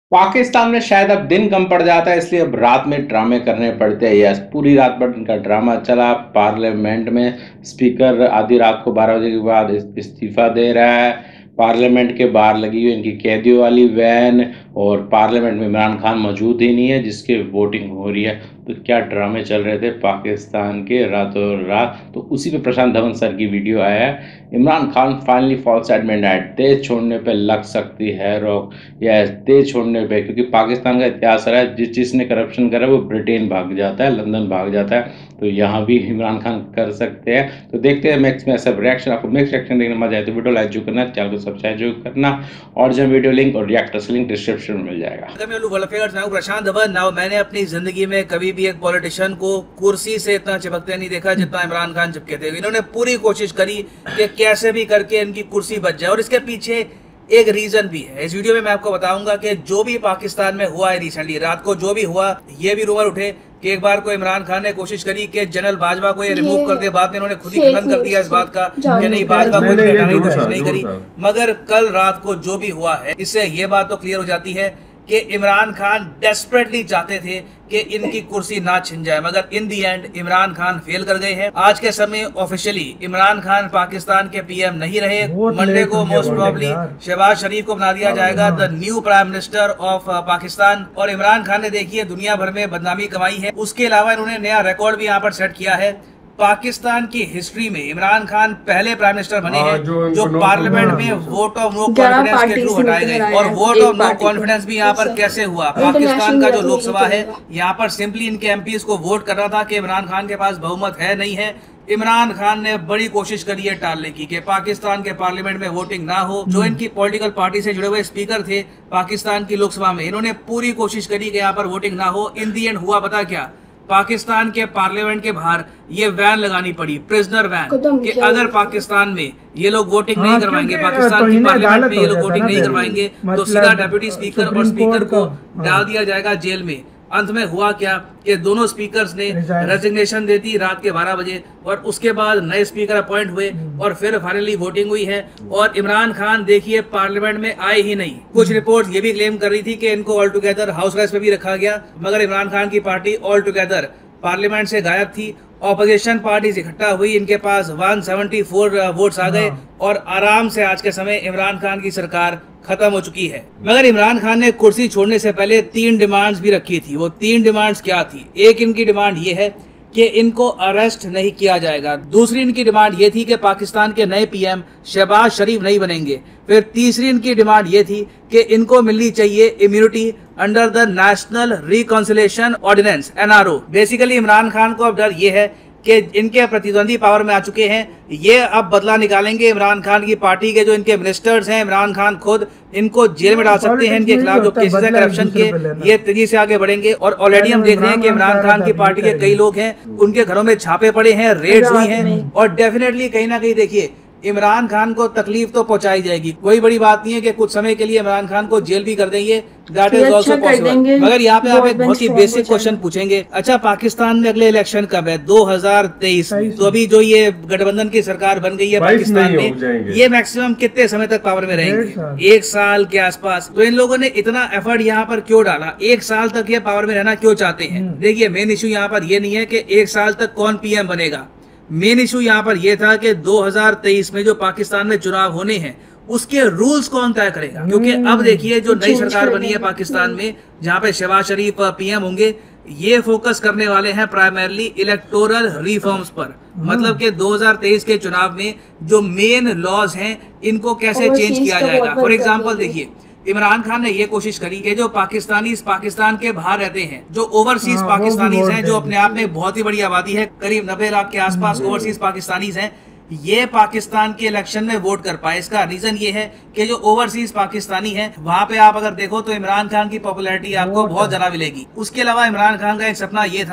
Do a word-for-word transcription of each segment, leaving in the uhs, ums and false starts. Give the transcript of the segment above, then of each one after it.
पाकिस्तान में शायद अब दिन कम पड़ जाता है, इसलिए अब रात में ड्रामे करने पड़ते हैं। यस, पूरी रात भर इनका ड्रामा चला। पार्लियामेंट में स्पीकर आधी रात को बारह बजे के बाद इस इस्तीफ़ा दे रहा है। पार्लियामेंट के बाहर लगी हुई इनकी कैदियों वाली वैन, और पार्लियामेंट में इमरान खान मौजूद ही नहीं है जिसकी वोटिंग हो रही है। तो क्या ड्रामे चल रहे थे पाकिस्तान के रातों रात। तो उसी पे प्रशांत धवन सर की वीडियो आया है। Imran Khan finally falls at midnight, देश छोड़ने पे लग सकती है रोक। यस, देश छोड़ने पे, क्योंकि पाकिस्तान का इतिहास रहा है जिस जिसने करप्शन करा वो ब्रिटेन भाग जाता है, लंदन भाग जाता है। तो यहाँ भी इमरान खान कर सकते हैं। तो देखते हैं मैक्स में सब रिएक्शन। आपको मैक्स रिएक्शन देखने मजा आए तो वीडियो लाइक जो करना, चैनल को सब्सक्राइब जो करना, और जब वीडियो लिंक और रिएक्टर्स लिंक डिस्क्रिप्शन में मिल जाएगा। अगर मैं मैं प्रशांत धवन नाउ मैंने अपनी जिंदगी में कभी भी एक पॉलिटिशियन को कुर्सी से इतना चिपकते नहीं देखा जितना इमरान खान चिपके थे। इन्होंने पूरी कोशिश करी कि कैसे भी करके इनकी कुर्सी बच जाए, और इसके पीछे एक रीजन भी है। इस वीडियो में मैं आपको बताऊंगा कि जो भी पाकिस्तान में हुआ है रिसेंटली रात को, जो भी हुआ, ये भी रूमर उठे कि एक बार को इमरान खान ने कोशिश करी कि जनरल बाजवा को ये रिमूव कर दे। बाद में इन्होंने खुद ही खंडन कर दिया इस बात का कि नहीं, बाजवा को हटाने की कोशिश नहीं करी। मगर कल रात को जो भी हुआ है, इससे ये बात तो क्लियर हो जाती है कि इमरान खान डेस्परेटली चाहते थे कि इनकी कुर्सी ना छिन जाए, मगर in the end Imran Khan fail कर गए हैं। आज के समय ऑफिशियली इमरान खान पाकिस्तान के पीएम नहीं रहे। मंडे को मोस्ट प्रोबेबली शहबाज शरीफ को बना दिया जाएगा the new prime minister of Pakistan. और इमरान खान ने देखिए दुनिया भर में बदनामी कमाई है। उसके अलावा इन्होंने नया रिकॉर्ड भी यहाँ पर सेट किया है। पाकिस्तान की हिस्ट्री में इमरान खान पहले प्राइम मिनिस्टर बने हैं जो, जो पार्लियामेंट में वोट ऑफ नो कॉन्फिडेंस के थ्रू हटाए गए। और वोट ऑफ नो कॉन्फिडेंस भी यहाँ पर कैसे हुआ, पाकिस्तान का जो लोकसभा है यहाँ पर सिंपली इनके एमपीज को वोट करना था कि इमरान खान के पास बहुमत है नहीं है। इमरान खान ने बड़ी कोशिश करी है टालने की कि पाकिस्तान के पार्लियामेंट में वोटिंग ना हो। जो इनकी पॉलिटिकल पार्टी से जुड़े हुए स्पीकर थे पाकिस्तान की लोकसभा में, इन्होंने पूरी कोशिश करी कि यहाँ पर वोटिंग ना हो। इन दी एंड हुआ पता क्या, पाकिस्तान के पार्लियामेंट के बाहर ये वैन लगानी पड़ी, प्रिजनर वैन, कि अगर पाकिस्तान में ये लोग वोटिंग नहीं करवाएंगे, पाकिस्तान की पार्लियामेंट में ये लोग वोटिंग नहीं करवाएंगे, तो सीधा डेप्यूटी स्पीकर और स्पीकर को डाल दिया जाएगा जेल में। अंत में हुआ क्या कि दोनों स्पीकर्स ने रेजिग्नेशन दे दी रात के बारह बजे, और उसके बाद नए स्पीकर अपॉइंट हुए और फिर फाइनली वोटिंग हुई है। और इमरान खान देखिए पार्लियामेंट में आए ही नहीं। कुछ रिपोर्ट ये भी क्लेम कर रही थी कि इनको ऑल टुगेदर हाउस अरेस्ट पे भी रखा गया, मगर इमरान खान की पार्टी ऑल टुगेदर पार्लियामेंट से गायब थी। ऑपोजिशन पार्टी इकट्ठा हुई, इनके पास एक सौ चौहत्तर वोट्स आ गए और आराम से आज के समय इमरान खान की सरकार खत्म हो चुकी है। मगर इमरान खान ने कुर्सी छोड़ने से पहले तीन डिमांड्स भी रखी थी। वो तीन डिमांड्स क्या थी? एक इनकी डिमांड ये है कि इनको अरेस्ट नहीं किया जाएगा। दूसरी इनकी डिमांड ये थी कि पाकिस्तान के नए पीएम शहबाज शरीफ नहीं बनेंगे। फिर तीसरी इनकी डिमांड ये थी कि इनको मिलनी चाहिए immunity under the national reconciliation ordinance N R O. Basically Imran Khan को अब डर ये है कि इनके प्रतिद्वंदी पावर में आ चुके हैं, ये अब बदला निकालेंगे। इमरान खान की पार्टी के जो इनके मिनिस्टर्स हैं, इमरान खान खुद इनको जेल में डाल सकते हैं। इनके खिलाफ जो केसेस है करप्शन के, ये तेजी से आगे बढ़ेंगे। और ऑलरेडी हम देख रहे हैं कि इमरान खान की पार्टी के कई लोग हैं, उनके घरों में छापे पड़े हैं, रेड्स हुई हैं, और डेफिनेटली कहीं ना कहीं देखिए इमरान खान को तकलीफ तो पहुंचाई जाएगी। कोई बड़ी बात नहीं है कि कुछ समय के लिए इमरान खान को जेल भी कर देंगे, दैट इज आल्सो पॉसिबल। मगर यहाँ पे आप एक बहुत ही बेसिक क्वेश्चन पूछेंगे, अच्छा पाकिस्तान में अगले इलेक्शन कब है? दो हज़ार तेईस में। तो अभी जो ये गठबंधन की सरकार बन गई है पाकिस्तान में, ये मैक्सिमम कितने समय तक पावर में रहेंगे? एक साल के आसपास। तो इन लोगों ने इतना एफर्ट यहाँ पर क्यों डाला? एक साल तक ये पावर में रहना क्यों चाहते हैं? देखिए मेन इश्यू यहाँ पर ये नहीं है कि एक साल तक कौन पीएम बनेगा। मेन इशू यहाँ पर यह था कि दो हज़ार तेईस में जो पाकिस्तान में चुनाव होने हैं उसके रूल्स कौन तय करेगा। क्योंकि अब देखिए जो नई सरकार बनी है पाकिस्तान में, जहाँ पे शहबाज शरीफ पीएम होंगे, ये फोकस करने वाले हैं प्राइमरली इलेक्टोरल रिफॉर्म्स पर। मतलब कि दो हज़ार तेईस के चुनाव में जो मेन लॉज हैं इनको कैसे चेंज किया जाएगा। फॉर एग्जाम्पल देखिए इमरान खान ने ये कोशिश करी कि जो पाकिस्तानी पाकिस्तान के बाहर रहते हैं, जो ओवरसीज पाकिस्तानीज हैं, जो अपने आप में बहुत ही बड़ी आबादी है, करीब नब्बे लाख के आसपास ओवरसीज पाकिस्तानीज हैं, ये पाकिस्तान के इलेक्शन में वोट कर पाए। इसका रीजन ये है कि जो ओवरसीज पाकिस्तानी हैं वहां पे आप अगर देखो तो इमरान खान की पॉपुलैरिटी आपको बहुत ज्यादा मिलेगी। उसके अलावा इमरान खान का एक सपना ये था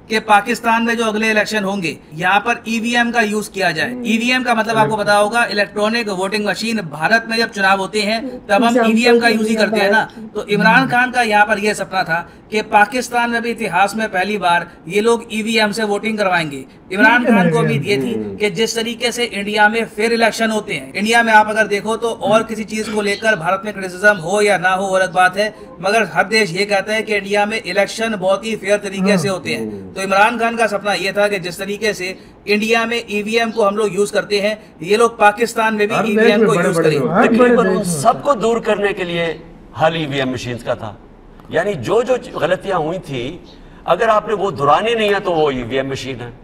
कि पाकिस्तान में जो अगले इलेक्शन होंगे यहाँ पर ईवीएम का यूज किया जाए। ईवीएम का मतलब आपको पता होगा इलेक्ट्रॉनिक वोटिंग मशीन। भारत में जब चुनाव होते हैं तब हम ईवीएम का यूज ही करते हैं ना। तो इमरान खान का यहाँ पर यह सपना था कि पाकिस्तान में भी इतिहास में पहली बार ये लोग ईवीएम से वोटिंग करवाएंगे। इमरान खान को उम्मीद ये थी कि जिस तरीके से इंडिया में फिर इलेक्शन होते हैं, इंडिया में आप अगर देखो तो और किसी चीज को लेकर भारत में क्रिटिसिज्म हो या ना हो अलग बात है, मगर हर देश ये कहता है कि इंडिया में इलेक्शन बहुत ही फेयर तरीके से होते हैं। तो इमरान खान का सपना ये था कि जिस तरीके से इंडिया में ईवीएम को हम लोग यूज करते हैं, ये लोग पाकिस्तान में भी ईवीएम को यूज करें। तकरीबन सबको दूर करने के लिए हल ईवीएम मशीन का था। यानी जो जो गलतियां हुई थी, अगर आपने वो दुरानी नहीं है तो वो ईवीएम मशीन है।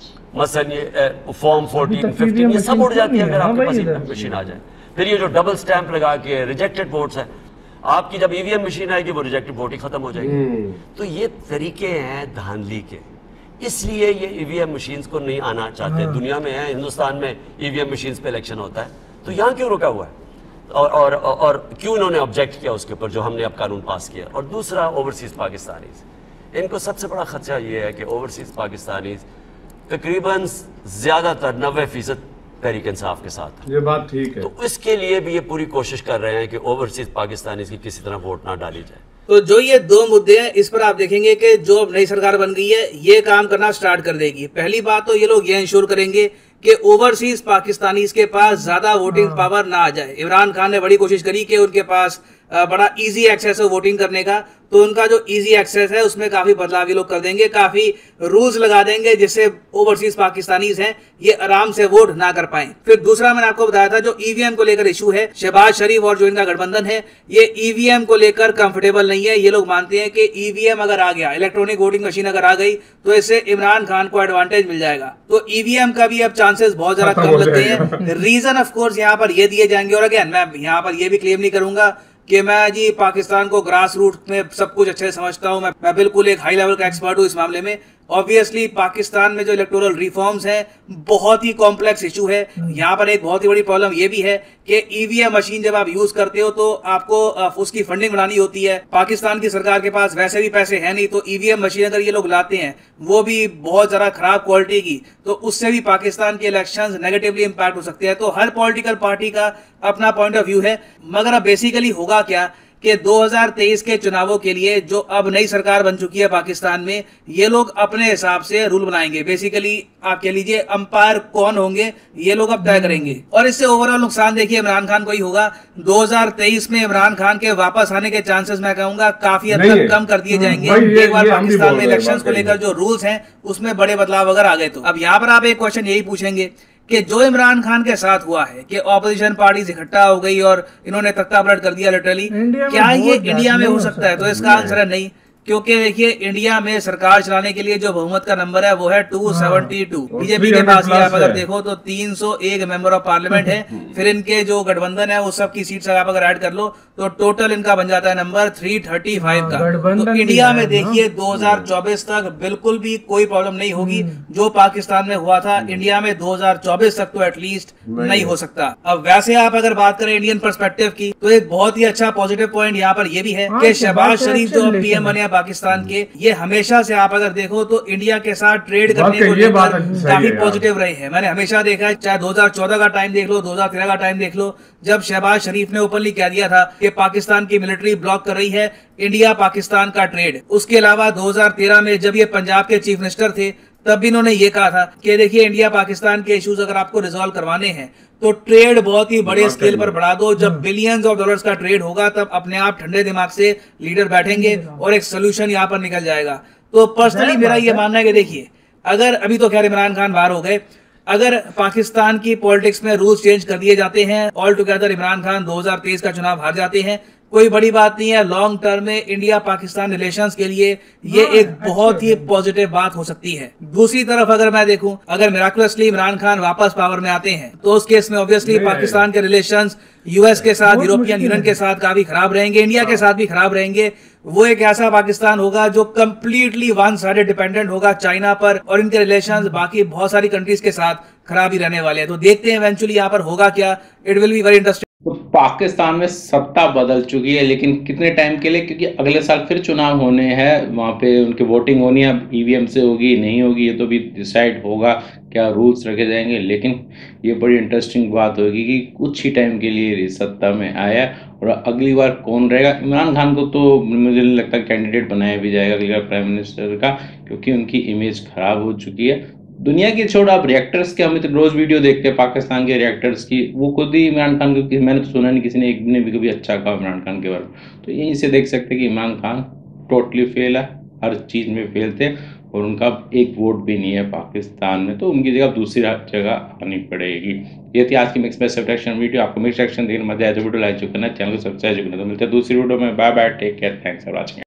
मसलन ये फॉर्म फोर्टीन फिफ्टीन ये सब उड़ जाती है अगर आपके पास ईवीएम मशीन आ जाए। फिर ये जो डबल स्टैंप लगा के रिजेक्टेड वोट्स है, आपकी जब ईवीएम मशीन आएगी वो रिजेक्टेड वोट ही खत्म हो जाएगी। तो ये तरीके हैं धांधली के, इसलिए ये ईवीएम मशीन्स को नहीं आना चाहते। दुनिया में है, हिंदुस्तान में ईवीएम मशीन्स पे इलेक्शन होता है, तो यहाँ क्यों रुका हुआ है और और और क्यों इन्होंने ऑब्जेक्ट किया उसके ऊपर जो हमने अब कानून पास किया। और दूसरा, ओवरसीज पाकिस्तानीज, इनको सबसे बड़ा खदशा ये है कि ओवरसीज पाकिस्तानीज तकरीबन ज्यादातर नब्बे फीसद तहरीक इंसाफ के साथ, ये बात ठीक है। तो इसके लिए भी ये पूरी कोशिश कर रहे हैं कि ओवरसीज पाकिस्तानीज की किसी तरह वोट ना डाली जाए। तो जो ये दो मुद्दे हैं, इस पर आप देखेंगे कि जो अब नई सरकार बन गई है ये काम करना स्टार्ट कर देगी। पहली बात तो ये लोग ये इंश्योर करेंगे कि ओवरसीज पाकिस्तानीज के पास ज्यादा वोटिंग पावर ना आ जाए। इमरान खान ने बड़ी कोशिश करी कि उनके पास बड़ा इजी एक्सेस हो वोटिंग करने का, तो उनका जो इजी एक्सेस है उसमें काफी बदलाव ये लोग कर देंगे, काफी रूल्स लगा देंगे जिससे ओवरसीज पाकिस्तानीज हैं ये आराम से वोट ना कर पाए। फिर दूसरा मैंने आपको बताया था जो ईवीएम को लेकर इशू है, शहबाज शरीफ और जो इनका गठबंधन है ये ईवीएम को लेकर कंफर्टेबल नहीं है। ये लोग मानते हैं कि ईवीएम अगर आ गया, इलेक्ट्रॉनिक वोटिंग मशीन अगर आ गई, तो इससे इमरान खान को एडवांटेज मिल जाएगा। तो ईवीएम का भी अब चांसेस बहुत ज्यादा कम लगते हैं। रीजन ऑफ कोर्स यहाँ पर ये दिए जाएंगे। और अगेन मैं यहाँ पर ये भी क्लेम नहीं करूंगा कि मैं जी पाकिस्तान को ग्रास रूट में सब कुछ अच्छे से समझता हूं, मैं मैं बिल्कुल एक हाई लेवल का एक्सपर्ट हूं इस मामले में। ऑब्वियसली पाकिस्तान में जो इलेक्टोरल रिफॉर्म्स हैं बहुत ही कॉम्प्लेक्स इशू है। यहाँ पर एक बहुत ही बड़ी प्रॉब्लम ये भी है कि ईवीएम मशीन जब आप यूज करते हो तो आपको उसकी फंडिंग बनानी होती है। पाकिस्तान की सरकार के पास वैसे भी पैसे हैं नहीं, तो ईवीएम मशीन अगर ये लोग लाते हैं वो भी बहुत ज्यादा खराब क्वालिटी की, तो उससे भी पाकिस्तान के इलेक्शंस नेगेटिवली इंपैक्ट हो सकते हैं। तो हर पॉलिटिकल पार्टी का अपना पॉइंट ऑफ व्यू है, मगर अब बेसिकली होगा क्या कि दो हज़ार तेईस के चुनावों के लिए जो अब नई सरकार बन चुकी है पाकिस्तान में, ये लोग अपने हिसाब से रूल बनाएंगे। बेसिकली आप कह लीजिए अंपायर कौन होंगे ये लोग अब तय करेंगे। और इससे ओवरऑल नुकसान देखिए इमरान खान को ही होगा। दो हज़ार तेईस में इमरान खान के वापस आने के चांसेस मैं कहूंगा काफी हद तक कम कर दिए जाएंगे एक बार पाकिस्तान में इलेक्शंस को लेकर जो रूल्स हैं उसमें बड़े बदलाव अगर आ गए तो। अब यहाँ पर आप एक क्वेश्चन यही पूछेंगे कि जो इमरान खान के साथ हुआ है कि ऑपोजिशन पार्टीज इकट्ठा हो गई और इन्होंने तख्ता पलट कर दिया लिटरली, क्या ये इंडिया में हो सकता है? तो इसका आंसर है नहीं, क्योंकि देखिए इंडिया में सरकार चलाने के लिए जो बहुमत का नंबर है वो है दो सौ बहत्तर। बीजेपी के पास आप अगर देखो तो तीन सौ एक मेंबर ऑफ पार्लियामेंट है। फिर इनके जो गठबंधन है वो सब की सीट्स आप अगर ऐड कर लो तो टोटल इनका बन जाता है नंबर तीन सौ पैंतीस का। तो इंडिया में देखिए दो हज़ार चौबीस तक बिल्कुल भी कोई प्रॉब्लम नहीं होगी। जो पाकिस्तान में हुआ था इंडिया में दो हज़ार चौबीस तक तो एटलीस्ट नहीं हो सकता। अब वैसे आप अगर बात करें इंडियन पर्सपेक्टिव की, तो एक बहुत ही अच्छा पॉजिटिव पॉइंट यहाँ पर यह भी है कि शहबाज शरीफ जो पीएम बने पाकिस्तान के, ये हमेशा से आप अगर देखो तो इंडिया के साथ ट्रेड करने को लेकर काफी पॉजिटिव रहे हैं। मैंने हमेशा देखा है, चाहे दो हज़ार चौदह का टाइम देख लो, दो हज़ार तेरह का टाइम देख लो, जब शहबाज शरीफ ने ओपनली कह दिया था कि पाकिस्तान की मिलिट्री ब्लॉक कर रही है इंडिया पाकिस्तान का ट्रेड। उसके अलावा दो हज़ार तेरह में जब ये पंजाब के चीफ मिनिस्टर थे तब भी इन्होंने ये कहा था कि देखिए इंडिया पाकिस्तान के इश्यूज अगर आपको रिजॉल्व करवाने हैं तो ट्रेड बहुत ही बड़े स्केल पर बढ़ा दो। जब बिलियंस ऑफ डॉलर्स का ट्रेड होगा तब अपने आप ठंडे दिमाग से लीडर बैठेंगे और एक सोल्यूशन यहाँ पर निकल जाएगा। तो पर्सनली मेरा ये मानना है कि देखिए अगर अभी तो खैर इमरान खान बाहर हो गए, अगर पाकिस्तान की पॉलिटिक्स में रूल्स चेंज कर दिए जाते हैं, ऑल टुगेदर इमरान खान दो हज़ार तेईस का चुनाव हार जाते हैं, कोई बड़ी बात नहीं है। लॉन्ग टर्म में इंडिया पाकिस्तान रिलेशंस के लिए ये एक बहुत ही पॉजिटिव बात हो सकती है। दूसरी तरफ अगर मैं देखूं, अगर मिराकुलसली इमरान खान वापस पावर में आते हैं तो उस केस में ऑब्वियसली पाकिस्तान के रिलेशंस यूएस के साथ, यूरोपियन यूनियन के साथ काफी खराब रहेंगे, इंडिया के साथ भी खराब रहेंगे। वो एक ऐसा पाकिस्तान होगा जो कंप्लीटली वन साइडेड डिपेंडेंट होगा चाइना पर, और इनके रिलेशंस बाकी बहुत सारी कंट्रीज के साथ खराब ही रहने वाले हैं। तो देखते हैं इवेंचुअली यहाँ पर होगा क्या। It will be very interesting. Pakistan में सत्ता बदल चुकी है, लेकिन कितने टाइम के लिए, क्योंकि अगले साल फिर चुनाव होने हैं, वहाँ पे उनकी वोटिंग होनी है। अब ईवीएम से होगी नहीं होगी ये तो भी डिसाइड होगा, क्या रूल्स रखे जाएंगे। लेकिन ये बड़ी इंटरेस्टिंग बात होगी कि कुछ ही टाइम के लिए सत्ता में आया और अगली बार कौन रहेगा। इमरान खान को तो मुझे नहीं लगता कैंडिडेट बनाया भी जाएगा अगली बार प्राइम मिनिस्टर का, क्योंकि उनकी इमेज खराब हो चुकी है। दुनिया की छोड़, आप रिएक्टर्स के, हम तो रोज वीडियो देखते हैं पाकिस्तान के रिएक्टर्स की, वो खुद ही इमरान खान को, मैंने तो सुना नहीं किसी ने एक ने भी कभी अच्छा कहा इमरान खान के बारे में। तो यहीं से देख सकते हैं कि इमरान खान टोटली फेल है, हर चीज़ में फेल थे और उनका एक वोट भी नहीं है पाकिस्तान में, तो उनकी जगह दूसरी जगह आनी पड़ेगी। ये थी आज की मिक्स मैच सब्ट्रैक्शन वीडियो। आपको मिक्स सेक्शन देखने मजा आया तो वीडियो लाइक करना, चैनल को सब्सक्राइब करना। तो मिलते हैं दूसरी वीडियो में। Bye bye, take care, thanks for watching.